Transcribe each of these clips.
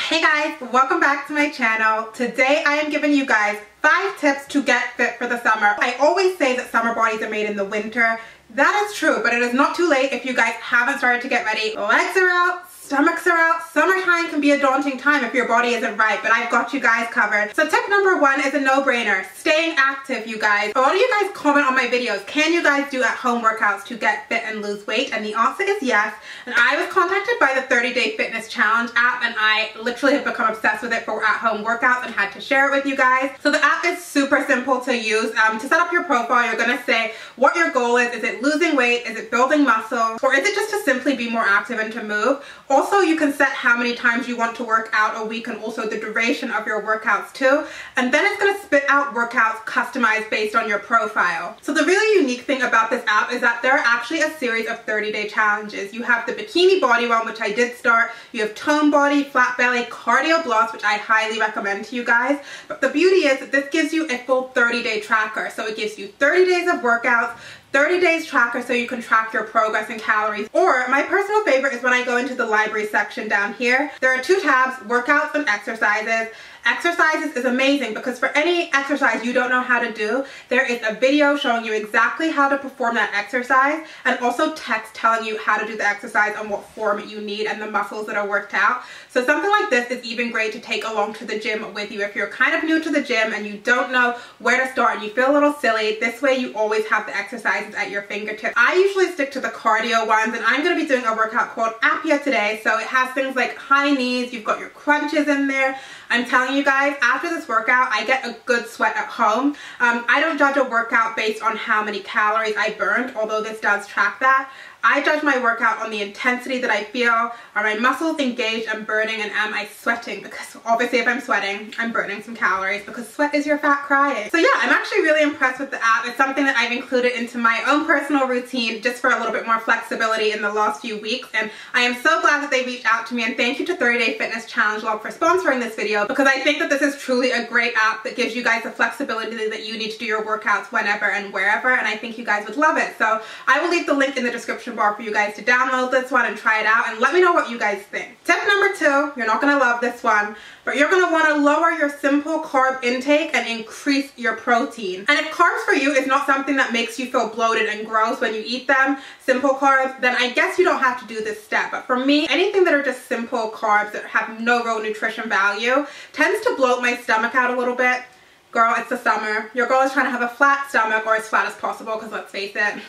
Hey guys, welcome back to my channel. Today I am giving you guys 5 tips to get fit for the summer. I always say that summer bodies are made in the winter. That is true, but it is not too late if you guys haven't started to get ready. Legs are out, stomachs are out. Summertime can be a daunting time if your body isn't right, but I've got you guys covered. So tip number 1 is a no-brainer. Staying active, you guys. A lot of you guys comment on my videos, can you guys do at-home workouts to get fit and lose weight? And the answer is yes. And I was contacted by the 30-Day Fitness Challenge app, and I literally have become obsessed with it for at-home workouts and had to share it with you guys. So the app is super simple to use. To set up your profile, you're gonna say what your goal is. Is it losing weight? Is it building muscle? Or is it just to simply be more active and to move? Also, you can set how many times you want to work out a week and also the duration of your workouts too. And then it's going to spit out workouts customized based on your profile. So the really unique thing about this app is that there are actually a series of 30-day challenges. You have the bikini body one, which I did start. You have tone body, flat belly, cardio blast, which I highly recommend to you guys. But the beauty is that this gives you a full 30-day tracker. So it gives you 30 days of workouts, 30 days tracker so you can track your progress and calories. Or my personal favorite is when I go into the library section down here. There are 2 tabs, workouts and exercises. Exercises is amazing because for any exercise you don't know how to do, there is a video showing you exactly how to perform that exercise and also text telling you how to do the exercise and what form you need and the muscles that are worked out. So something like this is even great to take along to the gym with you. If you're kind of new to the gym and you don't know where to start and you feel a little silly, this way you always have the exercises at your fingertips. I usually stick to the cardio ones, and I'm going to be doing a workout called Appia today. So it has things like high knees, you've got your crunches in there. I'm telling you guys, after this workout, I get a good sweat at home. I don't judge a workout based on how many calories I burned, although this does track that. I judge my workout on the intensity that I feel. Are my muscles engaged and burning, and am I sweating? Because obviously if I'm sweating, I'm burning some calories because sweat is your fat crying. So yeah, I'm actually really impressed with the app. It's something that I've included into my own personal routine just for a little bit more flexibility in the last few weeks. And I am so glad that they reached out to me, and thank you to 30-Day Fitness Challenge Log for sponsoring this video, because I think that this is truly a great app that gives you guys the flexibility that you need to do your workouts whenever and wherever, and I think you guys would love it. So I will leave the link in the description bar for you guys to download this one and try it out, and let me know what you guys think. Tip number 2, you're not going to love this one, but you're going to want to lower your simple carb intake and increase your protein. And if carbs for you is not something that makes you feel bloated and gross when you eat them, simple carbs, then I guess you don't have to do this step. But for me, anything that are just simple carbs that have no real nutrition value tends to bloat my stomach out a little bit. Girl, it's the summer. Your girl is trying to have a flat stomach, or as flat as possible, because let's face it,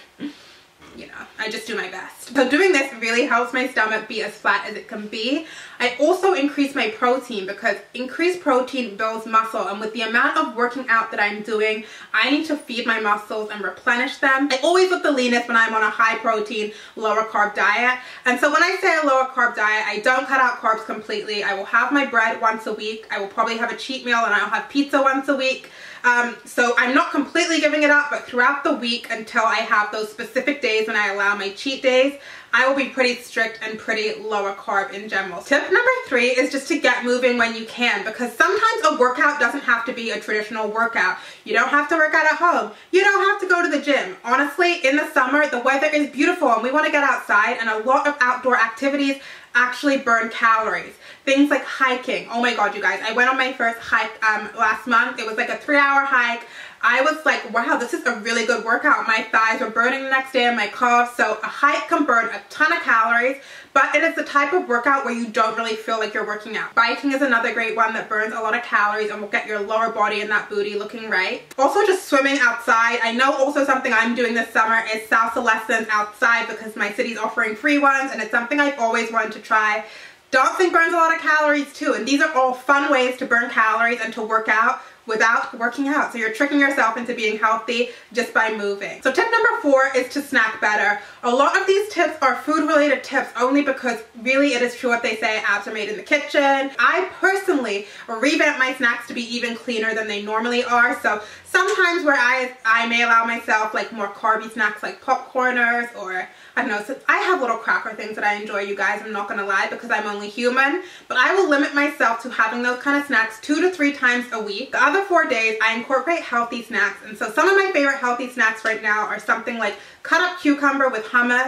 you know, I just do my best. So doing this really helps my stomach be as flat as it can be. I also increase my protein because increased protein builds muscle, and with the amount of working out that I'm doing, I need to feed my muscles and replenish them. I always look the leanest when I'm on a high protein, lower carb diet. And so when I say a lower carb diet, I don't cut out carbs completely. I will have my bread once a week. I will probably have a cheat meal, and I'll have pizza once a week. So I'm not completely giving it up, but throughout the week until I have those specific days when I allow my cheat days, I will be pretty strict and pretty lower carb in general. Tip number 3 is just to get moving when you can, because sometimes a workout doesn't have to be a traditional workout. You don't have to work out at home. You don't have to go to the gym. Honestly, in the summer, the weather is beautiful and we want to get outside, and a lot of outdoor activities actually burn calories. Things like hiking. Oh my god, you guys, I went on my first hike last month. It was like a 3-hour hike. I was like, wow, this is a really good workout. My thighs were burning the next day and my calves. So a hike can burn a ton of calories, but it is the type of workout where you don't really feel like you're working out. Biking is another great one that burns a lot of calories and will get your lower body and that booty looking right. Also, just swimming outside. I know also something I'm doing this summer is salsa lessons outside, because my city's offering free ones, and it's something I've always wanted to try. Dancing burns a lot of calories too, and these are all fun ways to burn calories and to work out without working out. So you're tricking yourself into being healthy just by moving. So tip number 4 is to snack better. A lot of these tips are food related tips only because really it is true what they say, abs are made in the kitchen. I personally revamp my snacks to be even cleaner than they normally are. So sometimes where I may allow myself like more carby snacks like popcorners, or I don't know, so I have little cracker things that I enjoy, you guys, I'm not gonna lie, because I'm only human, but I will limit myself to having those kind of snacks 2 to 3 times a week. The other 4 days I incorporate healthy snacks, and so some of my favorite healthy snacks right now are something like cut up cucumber with hummus,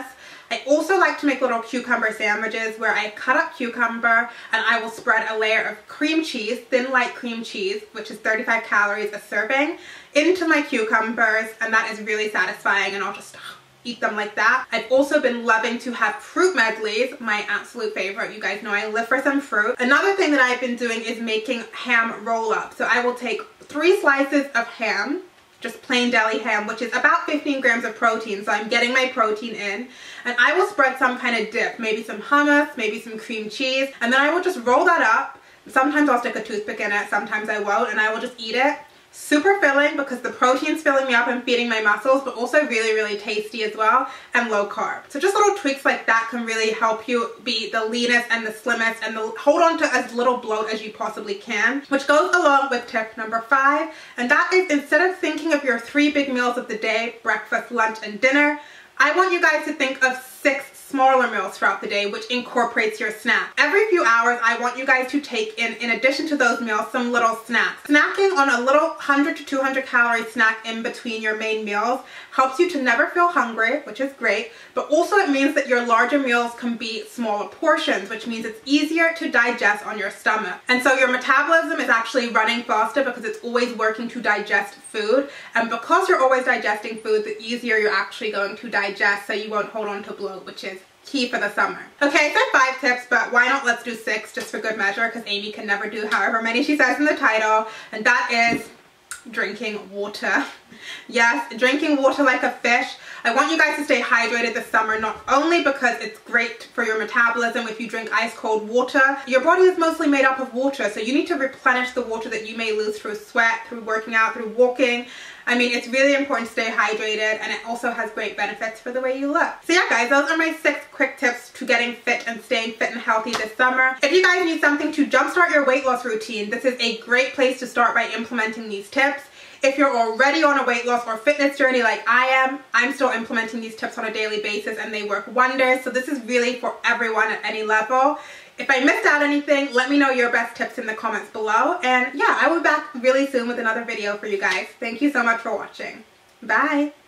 I also like to make little cucumber sandwiches where I cut up cucumber and I will spread a layer of cream cheese, thin light cream cheese, which is 35 calories a serving, into my cucumbers, and that is really satisfying, and I'll just eat them like that. I've also been loving to have fruit medleys, my absolute favorite. You guys know I live for some fruit. Another thing that I've been doing is making ham roll-up. So I will take 3 slices of ham, just plain deli ham, which is about 15 grams of protein, so I'm getting my protein in, and I will spread some kind of dip, maybe some hummus, maybe some cream cheese, and then I will just roll that up. Sometimes I'll stick a toothpick in it, sometimes I won't, and I will just eat it. Super filling because the protein's filling me up and feeding my muscles, but also really, really tasty as well, and low carb. So just little tweaks like that can really help you be the leanest and the slimmest and hold on to as little bloat as you possibly can, which goes along with tip number 5, and that is, instead of thinking of your 3 big meals of the day, breakfast, lunch, and dinner, I want you guys to think of 6 smaller meals throughout the day, which incorporates your snack. Every few hours, I want you guys to take in addition to those meals, some little snacks. Snacking on a little 100 to 200 calorie snack in between your main meals helps you to never feel hungry, which is great, but also it means that your larger meals can be smaller portions, which means it's easier to digest on your stomach. And so your metabolism is actually running faster because it's always working to digest food, and because you're always digesting food, the easier you're actually going to digest, so you won't hold on to bloat, which is key for the summer. Okay, I said 5 tips, but why not let's do 6 just for good measure, because Amy can never do however many she says in the title, and that is drinking water. Yes, drinking water like a fish. I want you guys to stay hydrated this summer, not only because it's great for your metabolism if you drink ice cold water. Your body is mostly made up of water, so you need to replenish the water that you may lose through sweat, through working out, through walking. I mean, it's really important to stay hydrated, and it also has great benefits for the way you look. So yeah guys, those are my 6 quick tips to getting fit and staying fit and healthy this summer. If you guys need something to jumpstart your weight loss routine, this is a great place to start by implementing these tips. If you're already on a weight loss or fitness journey like I am, I'm still implementing these tips on a daily basis and they work wonders. So this is really for everyone at any level. If I missed out anything, let me know your best tips in the comments below. And yeah, I will be back really soon with another video for you guys. Thank you so much for watching. Bye.